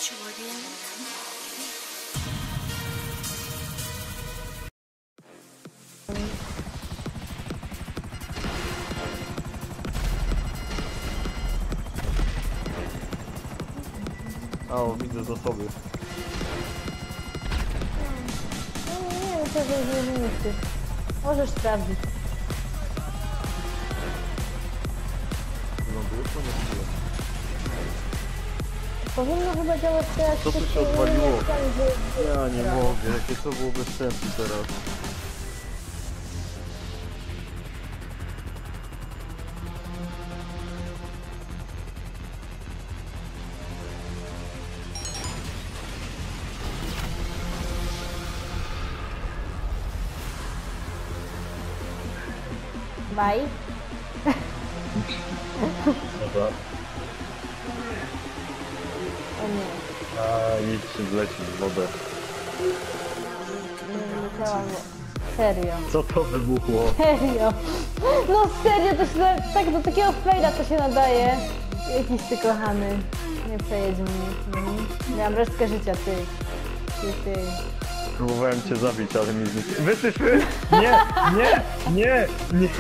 O, widzę zasoby. Nie, to jest nie. Możesz sprawdzić. Ląduje to nie chwilę. Powinno chyba działać teraz. Co tu się odwaliło? Ja nie mogę, jakie to było bez sensu teraz. Bye. Dobra. O nie. A, nic się wleci w wodę. Nie wiedziałam. Serio. Co to wybuchło? Serio. No serio, to się tak do takiego fejla to się nadaje. Jakiś ty kochany. Nie przejedź mnie. Miałam resztkę życia, ty. Ty. Próbowałem cię zabić, ale mi zniknie. Wysypy! Nie! Nie! Nie! Nie!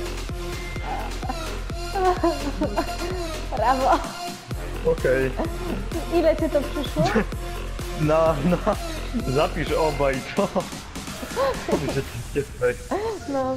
Brawo. Okej. Ile cię to przyszło? No. Zapisz obaj to. Że to jest fake. No.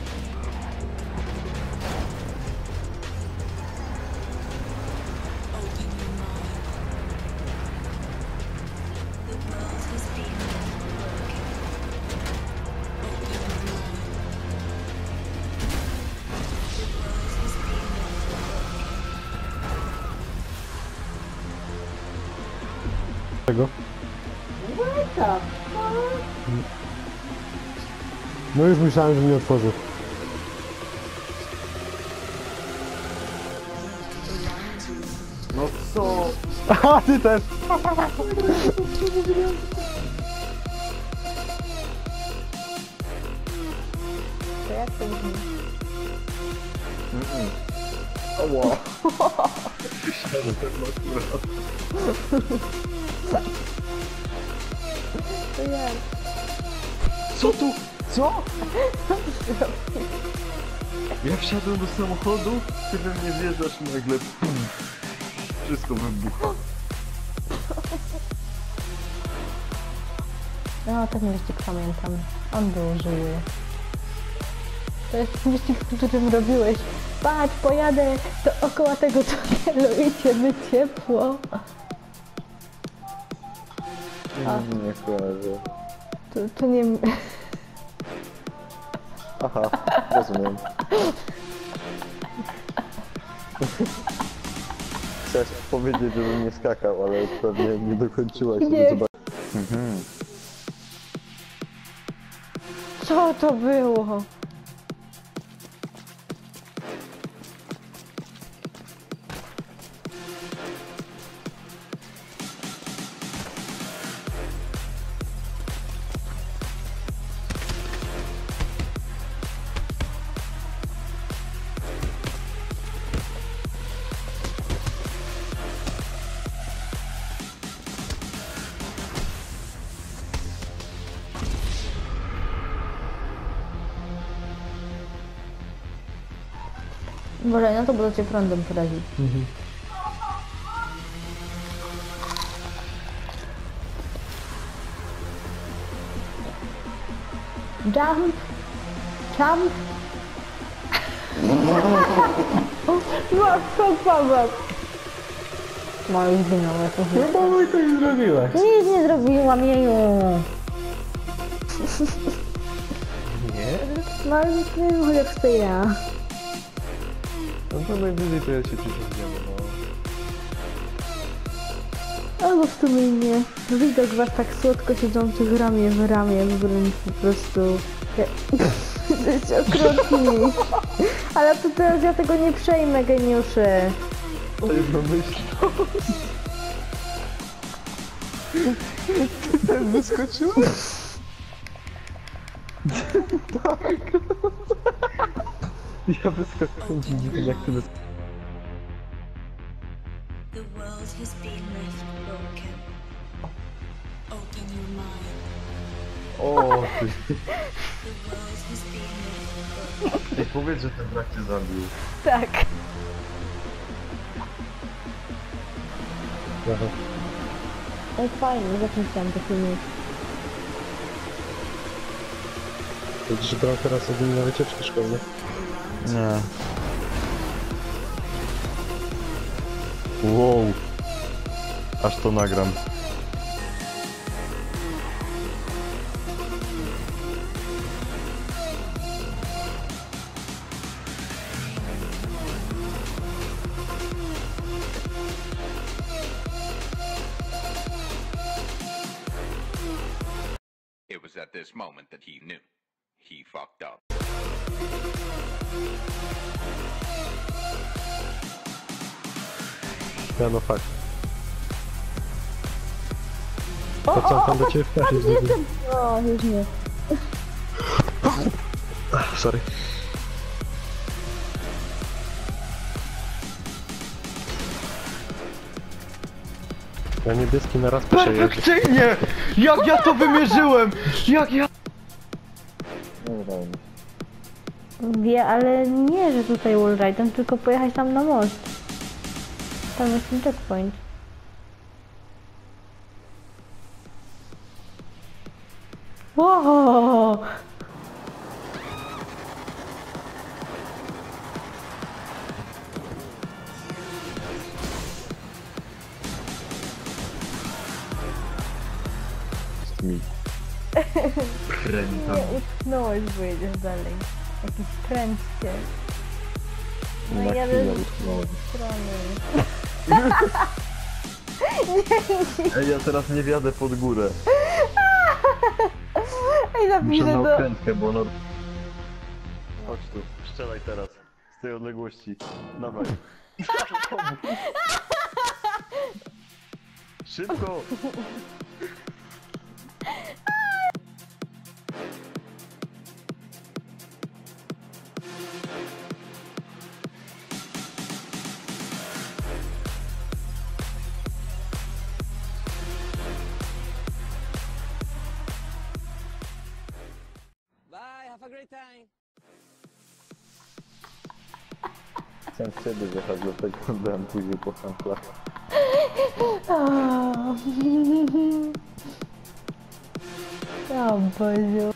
Czego? No już myślałem, że mnie otworzy. No co? Aha, ty też! To jak to brzmi? Oła. Siadę pewno akurat. To jak? Co tu? Co? Ja wsiadłem do samochodu, ty we mnie wjeżdżasz i nagle wszystko wybucha. No, ten wyścig pamiętam. On był żyły. To jest wyścig, w którym robiłeś. Patrz, pojadę dookoła tego tunelu i ciebie ciepło. Nie kojarzę. To nie... Aha, rozumiem. Chciałeś powiedzieć, żebym nie skakał, ale pewnie nie dokończyłaś, żeby Nie. zobaczyć. Co to było? Boże, no to było cię prądem porazić. Jump! Jump! Matko, Paweł! No i zginął jakoś. No bo my to już zrobiłeś. Nic nie zrobiłam, jeju! Nie? No ale nic nie wiem, jak to ja. No to najwyżej to ja się przyciągniemy, no. Albo w sumie nie. Widok was tak słodko siedzących ramię w ramię, wręcz po prostu... Jesteście okropni. Ale to teraz ja tego nie przejmę, geniusze. To jest myśl. Ty też wyskoczyłeś? Ja wyskoczyłem, jak ty The world has been left broken. Open your mind. O, ty. The world has been left broken. Ej, powiedz, że ten brak cię zabił. Tak. Aha. Ej, fajnie, zakończyłam to filmik. Widzisz, brał teraz jedynie na wycieczki szkolne. Nie. Wow. Aż to nagram. It was at this moment that he knew. He fucked up. Ja no fakt. O, To co tam do ciebie wpaść Patrz, zrobił? jestem... O, już nie. Sorry. Ja niebieski na raz przejeżdżę. Perfekcyjnie! Jak ja to wymierzyłem! Jak ja... Wie, ale nie, że tutaj wallride'em, tylko pojechać tam na most. Tam jest ten checkpoint. Wow! mi. Pręta. Nie utknąłeś, bo jedziesz dalej. Jakiś prędkie. No Na i ja chwilę z utknąłem. strony. Ej, ja teraz nie wjadę pod górę. Ej, Muszę napiszę na do... okrętkę, bo no... Chodź tu, strzelaj teraz. Z tej odległości. Dawaj. Szybko! Bye, have a great time. Chciałem w ciebie wjechać, dlatego dałem później po samplach. O Boziu.